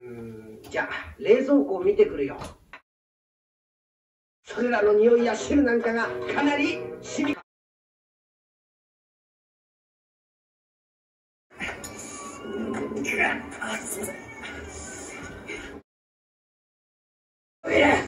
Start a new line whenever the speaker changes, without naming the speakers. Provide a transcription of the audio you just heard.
じゃあ冷蔵庫を見てくるよ。それらの匂いや汁なんかがかなり染み。すいません。